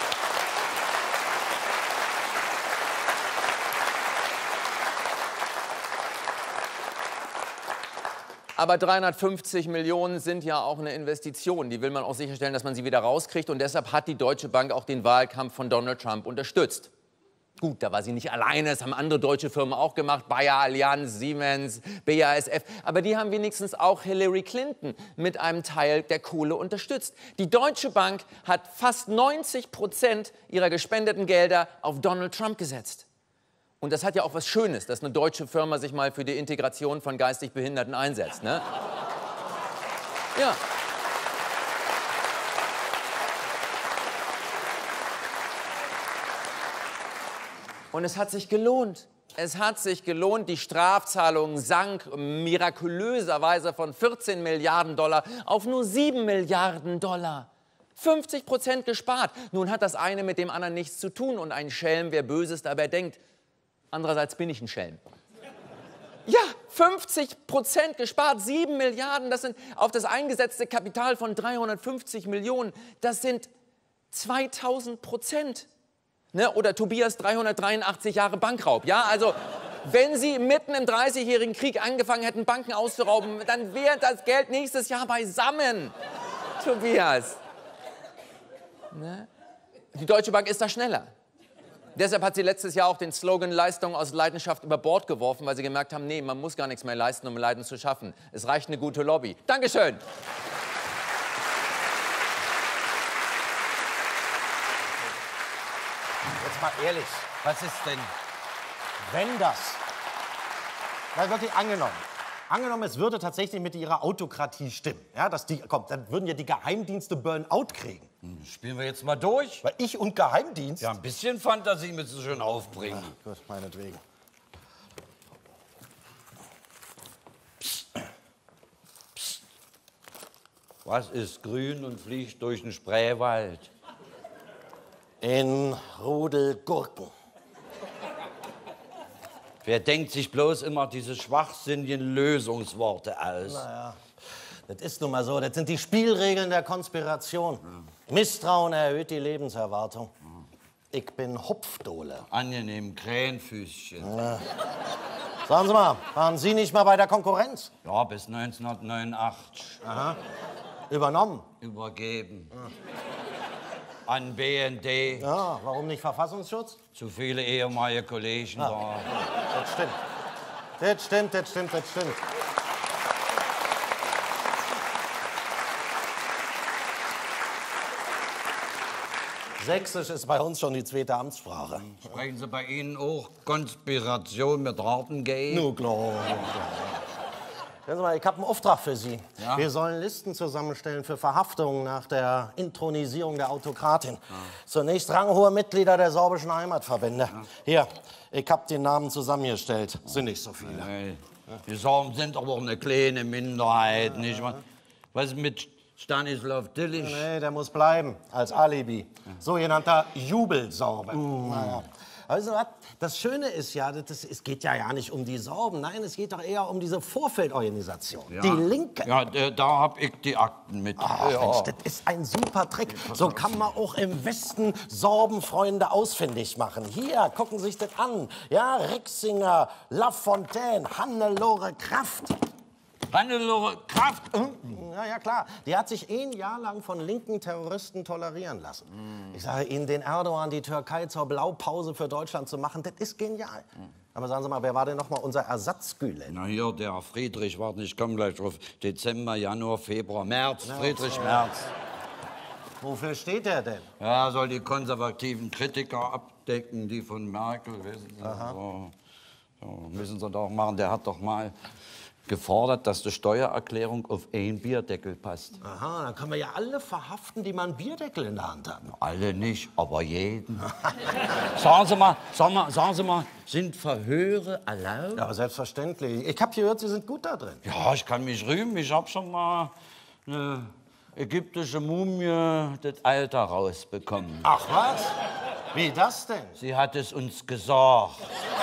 Aber dreihundertfünfzig Millionen sind ja auch eine Investition. Die will man auch sicherstellen, dass man sie wieder rauskriegt. Und deshalb hat die Deutsche Bank auch den Wahlkampf von Donald Trump unterstützt. Gut, da war sie nicht alleine, das haben andere deutsche Firmen auch gemacht, Bayer, Allianz, Siemens, B A S F. Aber die haben wenigstens auch Hillary Clinton mit einem Teil der Kohle unterstützt. Die Deutsche Bank hat fast neunzig Prozent ihrer gespendeten Gelder auf Donald Trump gesetzt. Und das hat ja auch was Schönes, dass eine deutsche Firma sich mal für die Integration von geistig Behinderten einsetzt, ne? Ja. Und es hat sich gelohnt. Es hat sich gelohnt. Die Strafzahlung sank mirakulöserweise von vierzehn Milliarden Dollar auf nur sieben Milliarden Dollar. fünfzig Prozent gespart. Nun hat das eine mit dem anderen nichts zu tun. Und ein Schelm, wer Böses dabei denkt. Andererseits bin ich ein Schelm. Ja, fünfzig Prozent gespart, sieben Milliarden, das sind auf das eingesetzte Kapital von dreihundertfünfzig Millionen, das sind zweitausend Prozent. Ne? Oder Tobias dreihundertdreiundachtzig Jahre Bankraub. Ja, also wenn Sie mitten im dreißigjährigen Krieg angefangen hätten, Banken auszurauben, dann wäre das Geld nächstes Jahr beisammen, Tobias. Ne? Die Deutsche Bank ist da schneller. Deshalb hat sie letztes Jahr auch den Slogan Leistung aus Leidenschaft über Bord geworfen, weil sie gemerkt haben, nee, man muss gar nichts mehr leisten, um Leiden zu schaffen. Es reicht eine gute Lobby. Dankeschön. Jetzt mal ehrlich, was ist denn, wenn das, mal wirklich angenommen, angenommen, es würde tatsächlich mit ihrer Autokratie stimmen, ja, dass die, komm, dann würden ja die Geheimdienste Burnout kriegen. Hm, spielen wir jetzt mal durch? Weil ich und Geheimdienst? Ja, ein bisschen Fantasie müssen Sie schon aufbringen. Ach, gut, meinetwegen. Psst. Psst. Was ist grün und fliegt durch den Spreewald? In Rudel Gurken. Wer denkt sich bloß immer diese schwachsinnigen Lösungsworte aus? Naja, das ist nun mal so. Das sind die Spielregeln der Konspiration. Mhm. Misstrauen erhöht die Lebenserwartung. Mhm. Ich bin Hopfdohle. Angenehm, Krähenfüßchen. Ja. Sagen Sie mal, waren Sie nicht mal bei der Konkurrenz? Ja, bis neunzehnhundertneunundachtzig. Aha. Übernommen? Übergeben. An B N D. Ja, warum nicht Verfassungsschutz? Zu viele ehemalige Kollegen da. Das stimmt. Das stimmt, das stimmt, das stimmt. Sächsisch ist bei uns schon die zweite Amtssprache. Sprechen Sie bei Ihnen auch Konspiration mit Hartengate? Nur klar. Hören Sie mal, ich habe einen Auftrag für Sie. Ja? Wir sollen Listen zusammenstellen für Verhaftungen nach der Inthronisierung der Autokratin. Ja. Zunächst ranghohe Mitglieder der sorbischen Heimatverbände. Ja. Hier, ich habe den Namen zusammengestellt. Sind nicht so viele. Nee. Die Sorben sind aber auch eine kleine Minderheit, ja. nicht wahr? Was ist mit Stanislav Tillich? Nee, der muss bleiben, als Alibi. Ja. Sogenannter Jubelsorbe. Uh. Naja. Also, das Schöne ist ja, das, es geht ja gar nicht um die Sorben. Nein, es geht doch eher um diese Vorfeldorganisation. Ja. Die Linke. Ja, da hab ich die Akten mit. Ach, ja. Mensch, das ist ein super Trick. So kann man auch im Westen Sorbenfreunde ausfindig machen. Hier, gucken Sie sich das an. Ja, Rixinger, Lafontaine, Hannelore Kraft. Hannelore Kraft? Ja, ja, klar. Die hat sich ein Jahr lang von linken Terroristen tolerieren lassen. Mm. Ich sage Ihnen, den Erdogan die Türkei zur Blaupause für Deutschland zu machen, das ist genial. Mm. Aber sagen Sie mal, wer war denn noch mal unser Ersatzgülen? Na hier, der Friedrich, warte, ich komme gleich drauf. Dezember, Januar, Februar, März, März Friedrich ja. Merz. Wofür steht der denn? Ja, er soll die konservativen Kritiker abdecken, die von Merkel, wissen Sie. So, so, müssen Sie doch machen, der hat doch mal gefordert, dass die Steuererklärung auf einen Bierdeckel passt. Aha, dann können wir ja alle verhaften, die mal einen Bierdeckel in der Hand haben. Alle nicht, aber jeden. sagen Sie mal, sagen, mal, sagen Sie mal, sind Verhöre erlaubt? Ja, selbstverständlich. Ich habe gehört, Sie sind gut da drin. Ja, ich kann mich rühmen. Ich habe schon mal eine ägyptische Mumie das Alter rausbekommen. Ach was? Wie das denn? Sie hat es uns gesagt.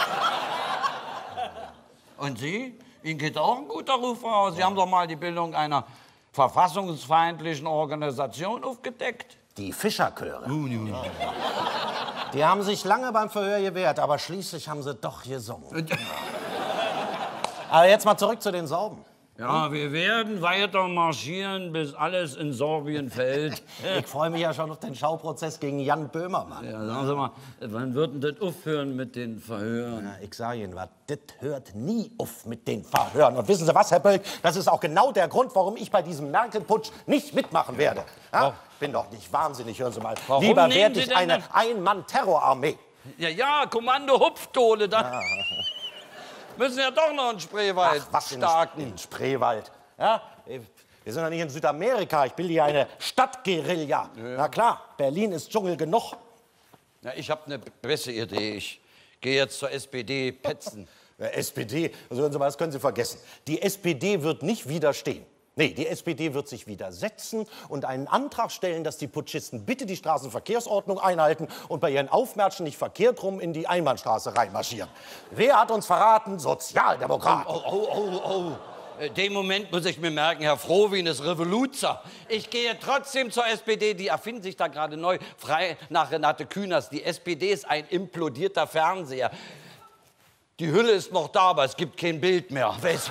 Und Sie? Ihnen geht auch ein guter Ruf voraus. Sie haben doch mal die Bildung einer verfassungsfeindlichen Organisation aufgedeckt. Die Fischerchöre. Ja. Die haben sich lange beim Verhör gewehrt, aber schließlich haben sie doch gesungen. Aber jetzt mal zurück zu den Sorben. Ja, wir werden weiter marschieren, bis alles in Sorbien fällt. Ich freue mich ja schon auf den Schauprozess gegen Jan Böhmermann. Ja, sagen Sie mal, wann wird denn das aufhören mit den Verhören? Ja, ich sage Ihnen was, das hört nie auf mit den Verhören. Und wissen Sie was, Herr Bölk, das ist auch genau der Grund, warum ich bei diesem Merkel-Putsch nicht mitmachen werde. Ja? Ich bin doch nicht wahnsinnig, hören Sie mal. Warum Lieber nehmen werde Sie ich denn eine Ein-Mann-Terrorarmee. Ja, ja, Kommando Hupfdohle, dann Ja. müssen wir doch noch in Spreewald Ach, was in, starten. in Spreewald. Ja? Wir sind ja nicht in Südamerika, ich bilde hier eine Stadtguerilla. Ja. Na klar, Berlin ist Dschungel genug. Ja, ich habe eine bessere Idee. Ich gehe jetzt zur S P D petzen. Der S P D, also hören Sie mal, das können Sie vergessen. Die S P D wird nicht widerstehen. Nee, die S P D wird sich widersetzen und einen Antrag stellen, dass die Putschisten bitte die Straßenverkehrsordnung einhalten und bei ihren Aufmärschen nicht verkehrt rum in die Einbahnstraße reinmarschieren. Wer hat uns verraten? Sozialdemokraten. Oh, oh, oh, oh. Äh, Den Moment muss ich mir merken, Herr Frohwin ist Revoluzer. Ich gehe trotzdem zur S P D, die erfinden sich da gerade neu, frei nach Renate Künast. Die S P D ist ein implodierter Fernseher. Die Hülle ist noch da, aber es gibt kein Bild mehr. Weißt du?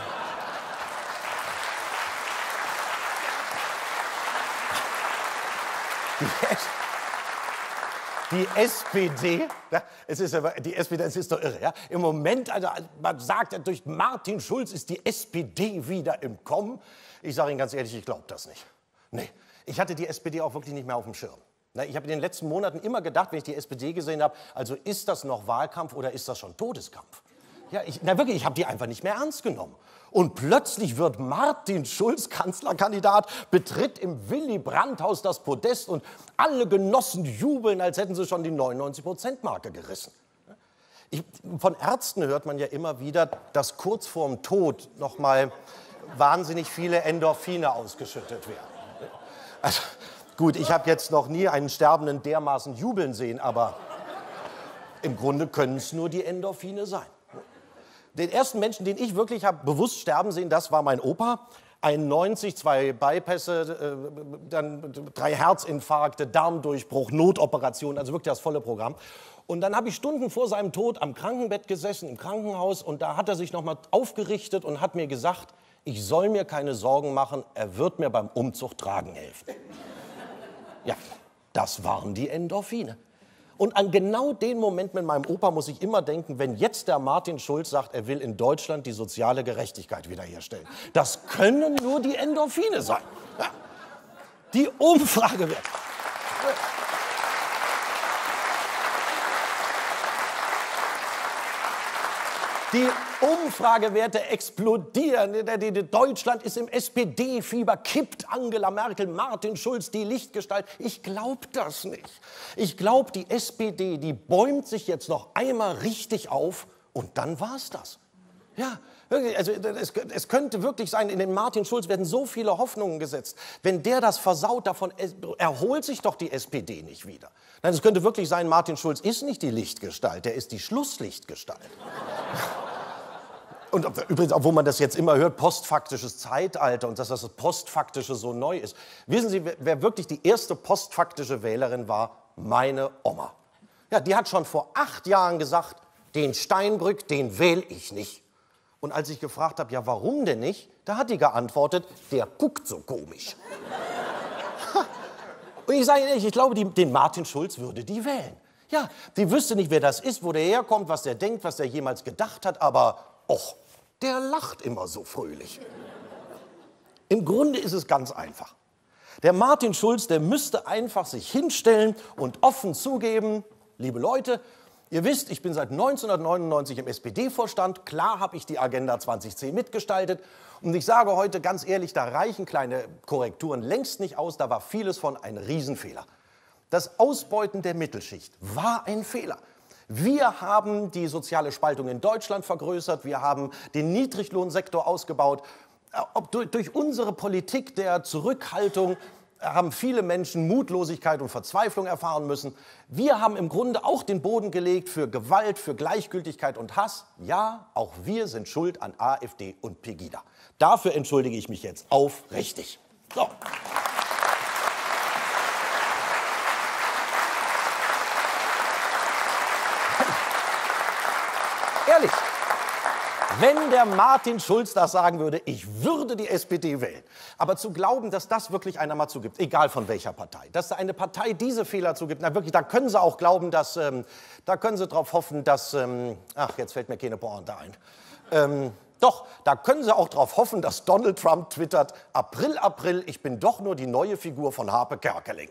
Die S P D, ja, es ist, aber- die S P D, es ist doch irre, ja? Im Moment, also, man sagt, ja, durch Martin Schulz ist die S P D wieder im Kommen. Ich sage Ihnen ganz ehrlich, ich glaube das nicht. Nee, ich hatte die S P D auch wirklich nicht mehr auf dem Schirm. Na, ich habe in den letzten Monaten immer gedacht, wenn ich die S P D gesehen habe, also ist das noch Wahlkampf oder ist das schon Todeskampf? Ja, ich, na wirklich, ich habe die einfach nicht mehr ernst genommen. Und plötzlich wird Martin Schulz Kanzlerkandidat, betritt im Willy-Brandt-Haus das Podest und alle Genossen jubeln, als hätten sie schon die neunundneunzig-Prozent-Marke gerissen. Ich, von Ärzten hört man ja immer wieder, dass kurz vorm Tod noch mal wahnsinnig viele Endorphine ausgeschüttet werden. Also, gut, ich habe jetzt noch nie einen Sterbenden dermaßen jubeln sehen, aber im Grunde können es nur die Endorphine sein. Den ersten Menschen, den ich wirklich habe bewusst sterben sehen, das war mein Opa. einundneunzig, zwei Bypässe, äh, dann drei Herzinfarkte, Darmdurchbruch, Notoperation, also wirklich das volle Programm. Und dann habe ich Stunden vor seinem Tod am Krankenbett gesessen, im Krankenhaus, und da hat er sich noch mal aufgerichtet und hat mir gesagt, ich soll mir keine Sorgen machen, er wird mir beim Umzug tragen helfen. Ja, das waren die Endorphine. Und an genau den Moment mit meinem Opa muss ich immer denken, wenn jetzt der Martin Schulz sagt, er will in Deutschland die soziale Gerechtigkeit wiederherstellen. Das können nur die Endorphine sein. Ja. Die Umfragewerte. Die Umfragewerte explodieren. Deutschland ist im S P D-Fieber, kippt Angela Merkel, Martin Schulz, die Lichtgestalt. Ich glaube das nicht. Ich glaube, die S P D, die bäumt sich jetzt noch einmal richtig auf und dann war's das. Ja, wirklich, also es, es könnte wirklich sein, in den Martin Schulz werden so viele Hoffnungen gesetzt. Wenn der das versaut, davon erholt sich doch die S P D nicht wieder. Nein, es könnte wirklich sein, Martin Schulz ist nicht die Lichtgestalt, der ist die Schlusslichtgestalt. Und übrigens, obwohl man das jetzt immer hört, postfaktisches Zeitalter und dass das Postfaktische so neu ist. Wissen Sie, wer, wer wirklich die erste postfaktische Wählerin war? Meine Oma. Ja, die hat schon vor acht Jahren gesagt, den Steinbrück, den wähle ich nicht. Und als ich gefragt habe, ja, warum denn nicht? Da hat die geantwortet, der guckt so komisch. Und ich sage ehrlich, ich glaube, die, den Martin Schulz würde die wählen. Ja, die wüsste nicht, wer das ist, wo der herkommt, was der denkt, was der jemals gedacht hat, aber och, der lacht immer so fröhlich. Im Grunde ist es ganz einfach. Der Martin Schulz, der müsste einfach sich hinstellen und offen zugeben, liebe Leute, ihr wisst, ich bin seit neunzehnhundertneunundneunzig im S P D-Vorstand. Klar habe ich die Agenda zwanzig zehn mitgestaltet. Und ich sage heute ganz ehrlich, da reichen kleine Korrekturen längst nicht aus. Da war vieles von ein Riesenfehler. Das Ausbeuten der Mittelschicht war ein Fehler. Wir haben die soziale Spaltung in Deutschland vergrößert. Wir haben den Niedriglohnsektor ausgebaut. Ob durch, durch unsere Politik der Zurückhaltung haben viele Menschen Mutlosigkeit und Verzweiflung erfahren müssen. Wir haben im Grunde auch den Boden gelegt für Gewalt, für Gleichgültigkeit und Hass. Ja, auch wir sind schuld an AfD und Pegida. Dafür entschuldige ich mich jetzt aufrichtig. So. Ehrlich. Wenn der Martin Schulz das sagen würde, ich würde die S P D wählen. Aber zu glauben, dass das wirklich einer mal zugibt, egal von welcher Partei, dass eine Partei diese Fehler zugibt, na wirklich, da können Sie auch glauben, dass, ähm, da können Sie darauf hoffen, dass, ähm, ach, jetzt fällt mir keine Pointe ein. Ähm, doch, da können Sie auch darauf hoffen, dass Donald Trump twittert, April, April, ich bin doch nur die neue Figur von Harpe Kerkeling.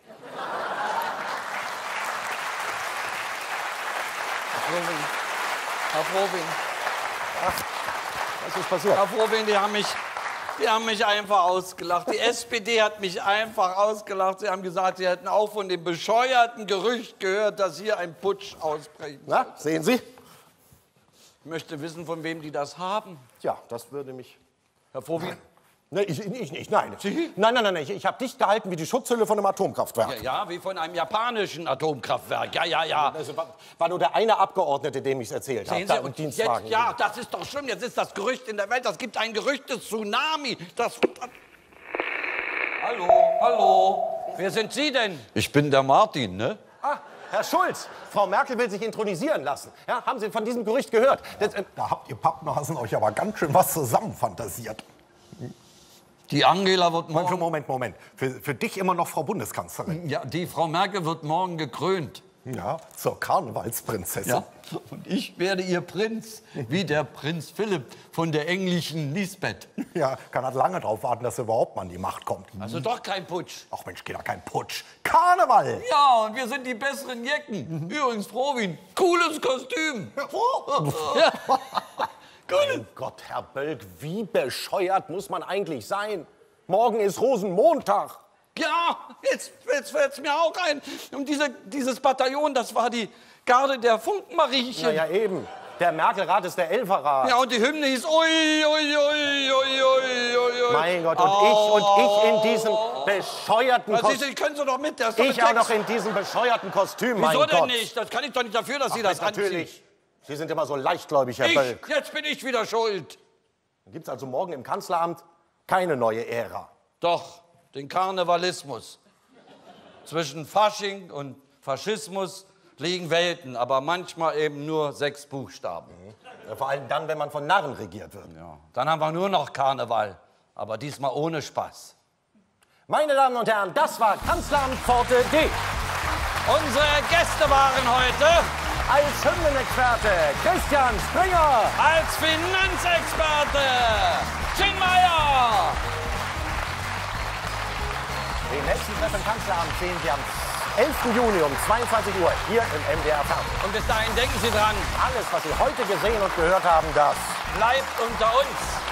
Herr Frowin. Ach, was ist passiert? Herr Frowin, die haben mich, die haben mich einfach ausgelacht. Die S P D hat mich einfach ausgelacht. Sie haben gesagt, sie hätten auch von dem bescheuerten Gerücht gehört, dass hier ein Putsch ausbrechen soll. Na, sehen Sie? Ich möchte wissen, von wem die das haben. Ja, das würde mich... Herr Frowin? Nee, ich, ich nicht, nein. Sie? Nein, nein, nein, nein. Ich, ich habe dich gehalten wie die Schutzhülle von einem Atomkraftwerk. Ja, ja, wie von einem japanischen Atomkraftwerk. Ja, ja, ja. Das war, war nur der eine Abgeordnete, dem ich es erzählt habe. Sehen Sie, und jetzt, ja, das ist doch schlimm. Jetzt ist das Gerücht in der Welt. Es gibt ein Gerüchte-Tsunami. Das... Hallo, hallo. Wer sind Sie denn? Ich bin der Martin, ne? Ah, Herr Schulz, Frau Merkel will sich intronisieren lassen. Ja, haben Sie von diesem Gerücht gehört? Das, äh, Da habt ihr Pappnasen euch aber ganz schön was zusammenfantasiert. Die Angela wird morgen... Moment, Moment. Für, für dich immer noch Frau Bundeskanzlerin. Ja, die Frau Merkel wird morgen gekrönt. Ja, zur Karnevalsprinzessin. Ja, und ich werde ihr Prinz, wie der Prinz Philipp von der englischen Lisbeth. Ja, kann halt lange drauf warten, dass er überhaupt mal an die Macht kommt. Also doch kein Putsch. Ach Mensch, geht doch kein Putsch. Karneval! Ja, und wir sind die besseren Jecken. Übrigens, Frowin, cooles Kostüm. Ja. mein Gott, Herr Bölk, wie bescheuert muss man eigentlich sein? Morgen ist Rosenmontag. Ja, jetzt, jetzt fällt es mir auch ein. Und diese, dieses Bataillon, das war die Garde der Funkenmariechen. Na ja, eben. Der Merkel-Rat ist der Elferrat. Ja, und die Hymne hieß ui, ui, ui, ui, ui, ui. Mein Gott, und ich, und ich in diesem bescheuerten Also, Kostüm. Sie können Sie doch mit, der ist doch Ich mit auch Text. noch in diesem bescheuerten Kostüm, mein Wieso denn Gott. nicht? Das kann ich doch nicht dafür, dass Sie Ach, das anziehen. natürlich. Sie sind immer so leichtgläubig, Herr Ich, Bölk. jetzt bin ich wieder schuld. Dann gibt es also morgen im Kanzleramt keine neue Ära. Doch, den Karnevalismus. Zwischen Fasching und Faschismus liegen Welten, aber manchmal eben nur sechs Buchstaben. Ja, vor allem dann, wenn man von Narren regiert wird. Ja. Dann haben wir nur noch Karneval, aber diesmal ohne Spaß. Meine Damen und Herren, das war Kanzleramt Pforte D. Unsere Gäste waren heute Als Hymnenexperte Christian Springer. als Finanzexperte Jim Meyer. Den nächsten Treffen im Kanzleramt sehen Sie am elften Juni um zweiundzwanzig Uhr hier im M D R Fernsehen. Und bis dahin denken Sie dran, Alles, was Sie heute gesehen und gehört haben, das bleibt unter uns.